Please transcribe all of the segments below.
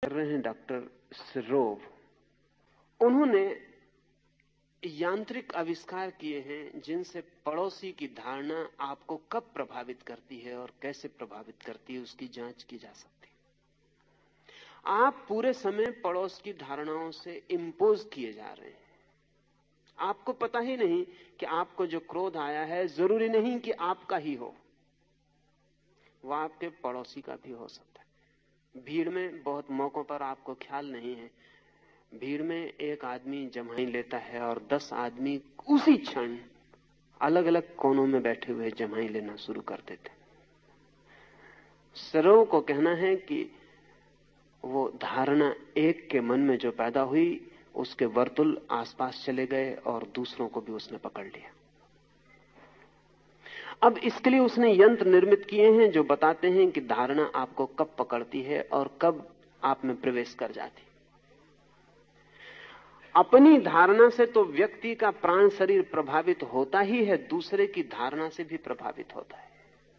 कर रहे हैं डॉक्टर सिरोव। उन्होंने यांत्रिक आविष्कार किए हैं जिनसे पड़ोसी की धारणा आपको कब प्रभावित करती है और कैसे प्रभावित करती है उसकी जांच की जा सकती है। आप पूरे समय पड़ोस की धारणाओं से इंपोज किए जा रहे हैं। आपको पता ही नहीं कि आपको जो क्रोध आया है जरूरी नहीं कि आपका ही हो, वह आपके पड़ोसी का भी हो सकता है। भीड़ में बहुत मौकों पर आपको ख्याल नहीं है, भीड़ में एक आदमी जम्हाई लेता है और 10 आदमी उसी क्षण अलग अलग कोनों में बैठे हुए जम्हाई लेना शुरू कर देते। सरोव को कहना है कि वो धारणा एक के मन में जो पैदा हुई उसके वर्तुल आसपास चले गए और दूसरों को भी उसने पकड़ लिया। अब इसके लिए उसने यंत्र निर्मित किए हैं जो बताते हैं कि धारणा आपको कब पकड़ती है और कब आप में प्रवेश कर जाती। अपनी धारणा से तो व्यक्ति का प्राण शरीर प्रभावित होता ही है, दूसरे की धारणा से भी प्रभावित होता है।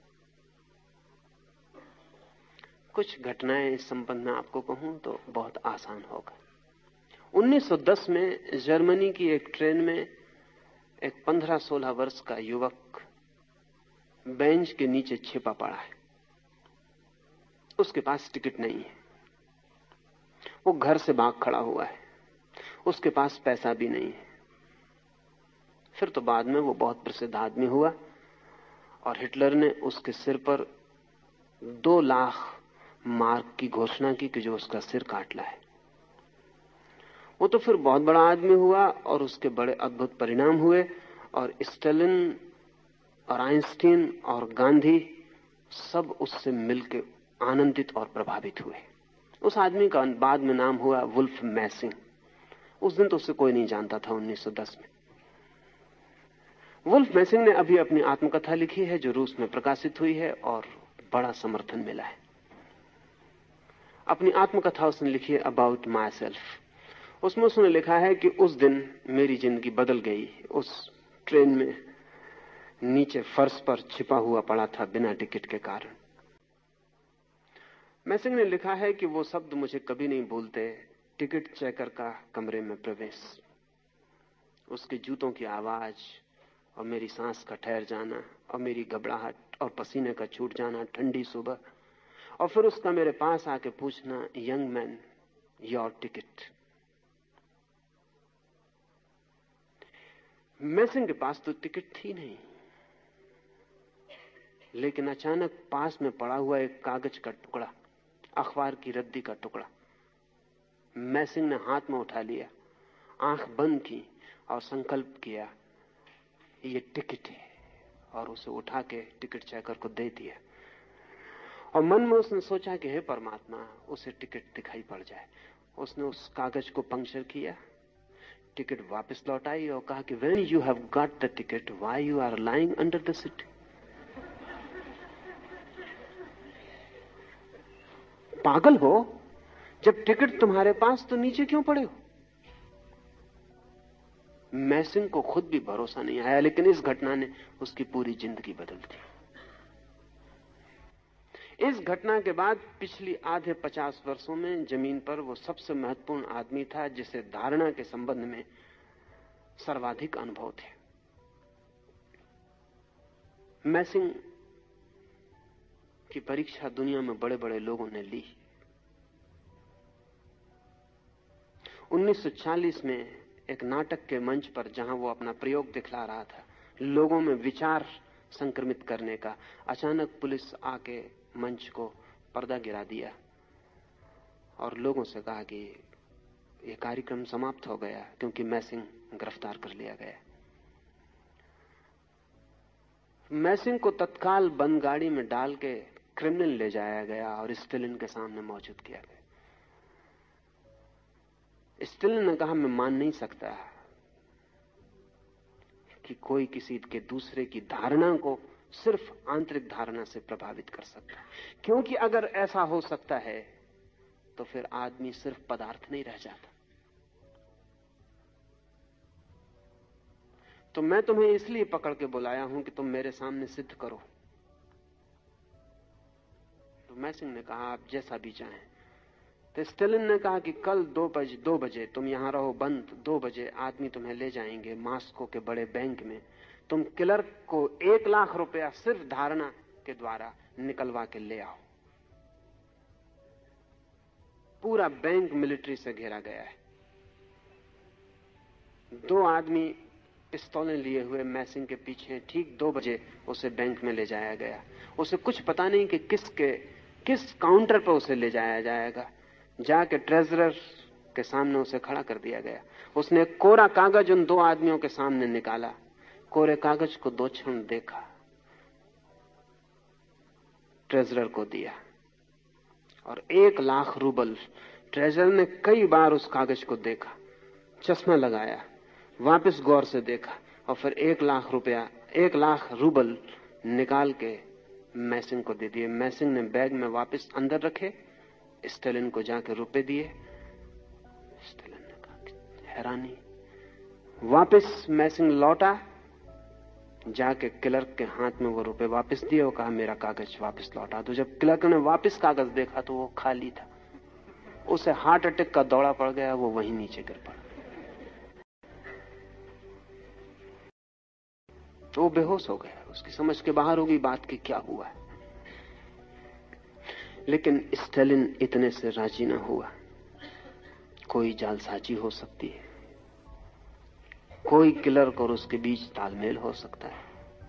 कुछ घटनाएं इस संबंध में आपको कहूं तो बहुत आसान होगा। 1910 में जर्मनी की एक ट्रेन में एक 15-16 वर्ष का युवक बेंच के नीचे छिपा पड़ा है। उसके पास टिकट नहीं है, वो घर से भाग खड़ा हुआ है, उसके पास पैसा भी नहीं है। फिर तो बाद में वो बहुत प्रसिद्ध आदमी हुआ और हिटलर ने उसके सिर पर 2 लाख मार्क की घोषणा की कि जो उसका सिर काट लाए। वो तो फिर बहुत बड़ा आदमी हुआ और उसके बड़े अद्भुत परिणाम हुए और स्टालिन और आइंस्टीन और गांधी सब उससे मिलकर आनंदित और प्रभावित हुए। उस आदमी का बाद में नाम हुआ वुल्फ मैसिंग। उस दिन तो उससे कोई नहीं जानता था 1910 में। वुल्फ मैसिंग ने अभी अपनी आत्मकथा लिखी है जो रूस में प्रकाशित हुई है और बड़ा समर्थन मिला है। अपनी आत्मकथा उसने लिखी है अबाउट माई सेल्फ। उसमें उसने लिखा है कि उस दिन मेरी जिंदगी बदल गई। उस ट्रेन में नीचे फर्श पर छिपा हुआ पड़ा था बिना टिकट के कारण। मैसिंग ने लिखा है कि वो शब्द मुझे कभी नहीं भूलते, टिकट चेकर का कमरे में प्रवेश, उसके जूतों की आवाज और मेरी सांस का ठहर जाना और मेरी घबराहट और पसीने का छूट जाना ठंडी सुबह, और फिर उसका मेरे पास आके पूछना, यंग मैन योर टिकट। मैसिंग के पास तो टिकट थी नहीं, लेकिन अचानक पास में पड़ा हुआ एक कागज का टुकड़ा, अखबार की रद्दी का टुकड़ा मैसिंग ने हाथ में उठा लिया, आंख बंद की और संकल्प किया ये टिकट है, और उसे उठा के टिकट चेकर को दे दिया। और मन में उसने सोचा कि हे परमात्मा, उसे टिकट दिखाई पड़ जाए। उसने उस कागज को पंक्चर किया, टिकट वापस लौटाई और कहा कि when you have got the ticket why you are lying under the seat. पागल हो, जब टिकट तुम्हारे पास तो नीचे क्यों पड़े हो? मैसिंग को खुद भी भरोसा नहीं आया, लेकिन इस घटना ने उसकी पूरी जिंदगी बदल दी। इस घटना के बाद पिछली आधे 50 वर्षों में जमीन पर वो सबसे महत्वपूर्ण आदमी था जिसे धारणा के संबंध में सर्वाधिक अनुभव थे। मैसिंग की परीक्षा दुनिया में बड़े बड़े लोगों ने ली। 1940 में एक नाटक के मंच पर जहां वो अपना प्रयोग दिखला रहा था, लोगों में विचार संक्रमित करने का, अचानक पुलिस आके मंच को पर्दा गिरा दिया और लोगों से कहा कि यह कार्यक्रम समाप्त हो गया क्योंकि मैसिंग गिरफ्तार कर लिया गया। मैसिंग को तत्काल बंद गाड़ी में डाल के क्रिमिनल ले जाया गया और स्टालिन के सामने मौजूद किया गया। स्टालिन ने कहा, मैं मान नहीं सकता कि कोई किसी के दूसरे की धारणा को सिर्फ आंतरिक धारणा से प्रभावित कर सकता है, क्योंकि अगर ऐसा हो सकता है तो फिर आदमी सिर्फ पदार्थ नहीं रह जाता। तो मैं तुम्हें इसलिए पकड़ के बुलाया हूं कि तुम मेरे सामने सिद्ध करो। तो मैसिंग ने कहा, आप जैसा भी चाहें, तो स्टेलिन ने कहा कि कल 2 बजे तुम यहां रहो बंद, 2 बजे आदमी तुम्हें ले जाएंगे मॉस्को के बड़े बैंक में, तुम क्लर्क को 1 लाख रुपया सिर्फ धारणा के द्वारा निकलवा के ले आओ। पूरा बैंक मिलिट्री से घेरा गया है। 2 आदमी पिस्तौलें लिए हुए मैसिंग के पीछे। ठीक 2 बजे उसे बैंक में ले जाया गया। उसे कुछ पता नहीं कि किस काउंटर पर उसे ले जाया जाएगा। जाके ट्रेजरर के सामने उसे खड़ा कर दिया गया। उसने कोरा कागज उन 2 आदमियों के सामने निकाला, कोरे कागज को 2 क्षण देखा, ट्रेजरर को दिया और 1 लाख रूबल। ट्रेजरर ने कई बार उस कागज को देखा, चश्मा लगाया, वापस गौर से देखा और फिर 1 लाख रुपया, 1 लाख रूबल निकाल के मैसिंग को दे दिए। मैसिंग ने बैग में वापस अंदर रखे, स्टेलिन को जाके रुपए दिए। स्टेलिन ने कहा हैरानी। वापस मैसिंग लौटा, जाके क्लर्क के हाथ में वो रुपए वापस दिए और कहा मेरा कागज वापस लौटा दो। जब क्लर्क ने वापस कागज देखा तो वो खाली था। उसे हार्ट अटैक का दौरा पड़ गया, वो वहीं नीचे गिर पड़ा। तो वो बेहोश हो गया, उसकी समझ के बाहर हो गई बात की क्या हुआ है। लेकिन स्टेलिन इतने से राजी न हुआ। कोई जालसाजी हो सकती है, कोई क्लर्क और उसके बीच तालमेल हो सकता है।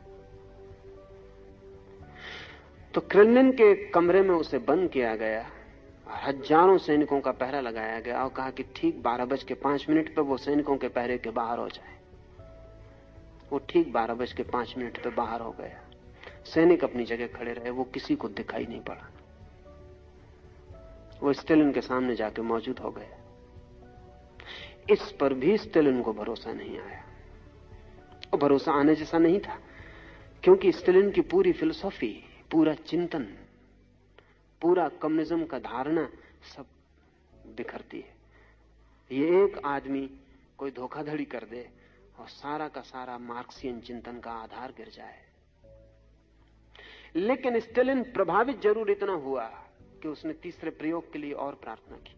तो क्रेमलिन के कमरे में उसे बंद किया गया, हजारों सैनिकों का पहरा लगाया गया और कहा कि ठीक 12:05 पर वो सैनिकों के पहरे के बाहर हो जाए। वो ठीक 12:05 पे बाहर हो गया। सैनिक अपनी जगह खड़े रहे, वो किसी को दिखाई नहीं पड़ा। वो स्टेलिन के सामने जाके मौजूद हो गया। इस पर भी स्टेलिन को भरोसा नहीं आया, और भरोसा आने जैसा नहीं था, क्योंकि स्टेलिन की पूरी फिलॉसफी, पूरा चिंतन, पूरा कम्युनिज्म का धारणा सब बिखरती है। ये एक आदमी कोई धोखाधड़ी कर दे और सारा का सारा मार्क्सियन चिंतन का आधार गिर जाए। लेकिन स्टेलिन प्रभावित जरूर इतना हुआ कि उसने तीसरे प्रयोग के लिए और प्रार्थना की।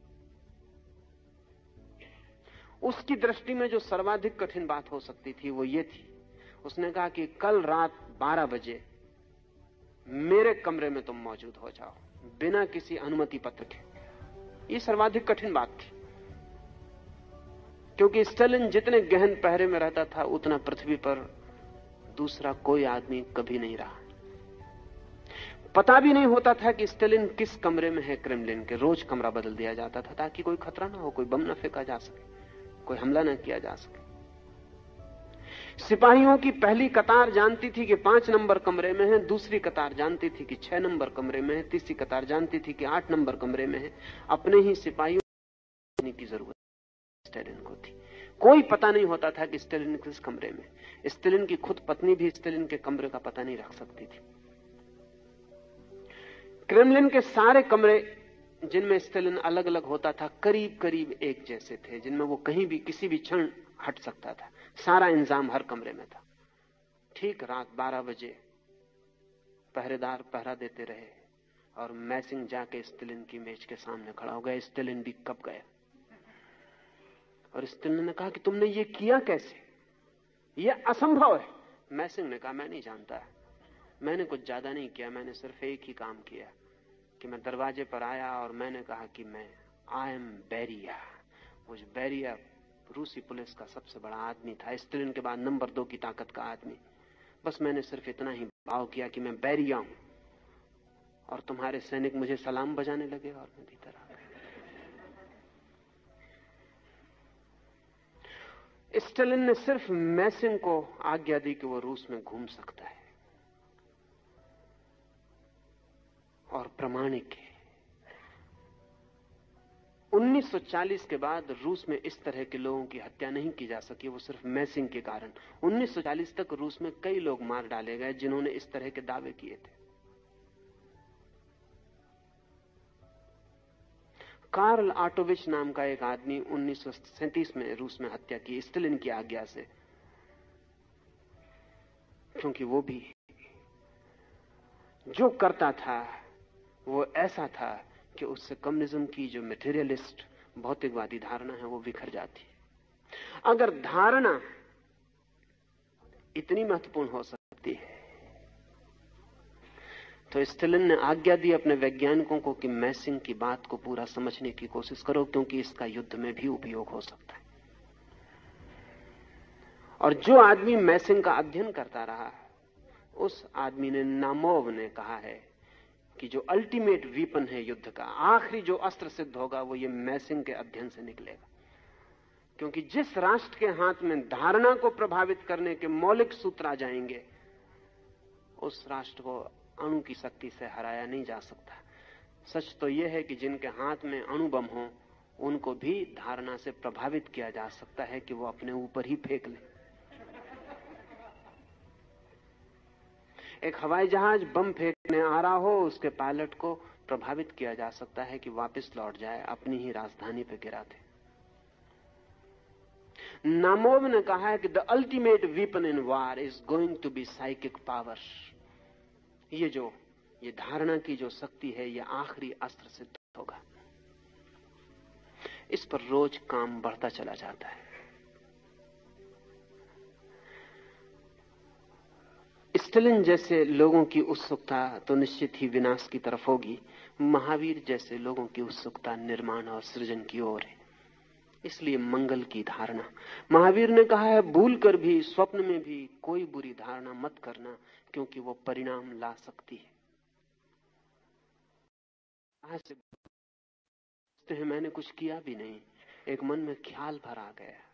उसकी दृष्टि में जो सर्वाधिक कठिन बात हो सकती थी वो ये थी, उसने कहा कि कल रात 12 बजे मेरे कमरे में तुम मौजूद हो जाओ, बिना किसी अनुमति पत्र के। ये सर्वाधिक कठिन बात थी, क्योंकि स्टेलिन जितने गहन पहरे में रहता था उतना पृथ्वी पर दूसरा कोई आदमी कभी नहीं रहा। पता भी नहीं होता था कि स्टेलिन किस कमरे में है क्रेमलिन के। रोज कमरा बदल दिया जाता था ताकि कोई खतरा ना हो, कोई बम ना फेंका जा सके, कोई हमला ना किया जा सके। सिपाहियों की पहली कतार जानती थी कि 5 नंबर कमरे में है, दूसरी कतार जानती थी कि 6 नंबर कमरे में है, तीसरी कतार जानती थी कि 8 नंबर कमरे में है। अपने ही सिपाहियों की जरूरत स्टेलिन को थी। कोई पता नहीं होता था कि स्टेलिन किस कमरे में। स्टेलिन की खुद पत्नी भी स्टेलिन के कमरे का पता नहीं रख सकती थी। क्रेमलिन के सारे कमरे जिनमें स्टेलिन अलग अलग होता था करीब करीब एक जैसे थे, जिनमें वो कहीं भी किसी भी क्षण हट सकता था। सारा इंतजाम हर कमरे में था। ठीक रात 12 बजे पहरेदार पहरा देते रहे और मैसिंग जाके स्टेलिन की मेज के सामने खड़ा हो गया। स्टेलिन भी कब गया और स्टेलिन ने कहा कि तुमने ये किया कैसे, ये असंभव है। मैसिंग ने कहा मैं नहीं जानता, मैंने कुछ ज्यादा नहीं किया, मैंने सिर्फ एक ही काम किया कि मैं दरवाजे पर आया और मैंने कहा कि मैं आई एम बेरिया। वो बेरिया रूसी पुलिस का सबसे बड़ा आदमी था, स्टेलिन के बाद नंबर 2 की ताकत का आदमी। बस मैंने सिर्फ इतना ही भाव किया कि मैं बेरिया हूं और तुम्हारे सैनिक मुझे सलाम बजाने लगे और मैं भीतर आ गया। स्टेलिन ने सिर्फ मैसिंग को आज्ञा दी कि वो रूस में घूम सकता है और प्रमाणिक है। 1940 के बाद रूस में इस तरह के लोगों की हत्या नहीं की जा सकी, वो सिर्फ मैसिंग के कारण। 1940 तक रूस में कई लोग मार डाले गए जिन्होंने इस तरह के दावे किए थे। कार्ल आटोविच नाम का एक आदमी 1937 में रूस में हत्या की स्टेलिन की आज्ञा से, क्योंकि वो भी जो करता था वो ऐसा था कि उससे कम्युनिज्म की जो मटेरियलिस्ट भौतिकवादी धारणा है वो बिखर जाती है। अगर धारणा इतनी महत्वपूर्ण हो सकती है तो स्टालिन ने आज्ञा दी अपने वैज्ञानिकों को कि मैसिंग की बात को पूरा समझने की कोशिश करो, क्योंकि इसका युद्ध में भी उपयोग हो सकता है। और जो आदमी मैसिंग का अध्ययन करता रहा, उस आदमी ने, नामोव ने कहा है कि जो अल्टीमेट वीपन है युद्ध का, आखिरी जो अस्त्र सिद्ध होगा, वो ये मैसिंग के अध्ययन से निकलेगा। क्योंकि जिस राष्ट्र के हाथ में धारणा को प्रभावित करने के मौलिक सूत्र आ जाएंगे, उस राष्ट्र को अणु की शक्ति से हराया नहीं जा सकता। सच तो यह है कि जिनके हाथ में अणु बम हो, उनको भी धारणा से प्रभावित किया जा सकता है कि वो अपने ऊपर ही फेंक लें। एक हवाई जहाज बम फेंकने आ रहा हो, उसके पायलट को प्रभावित किया जा सकता है कि वापस लौट जाए, अपनी ही राजधानी पर गिरा दे। नामोव ने कहा है कि the ultimate weapon in war is going to be psychic power. ये धारणा की जो शक्ति है, ये आखिरी अस्त्र सिद्ध होगा। इस पर रोज काम बढ़ता चला जाता है। स्टालिन जैसे लोगों की उत्सुकता तो निश्चित ही विनाश की तरफ होगी। महावीर जैसे लोगों की उत्सुकता निर्माण और सृजन की ओर है। इसलिए मंगल की धारणा, महावीर ने कहा है, भूल कर भी, स्वप्न में भी कोई बुरी धारणा मत करना, क्योंकि वो परिणाम ला सकती है। आज से मैंने कुछ किया भी नहीं, एक मन में ख्याल भर आ गया,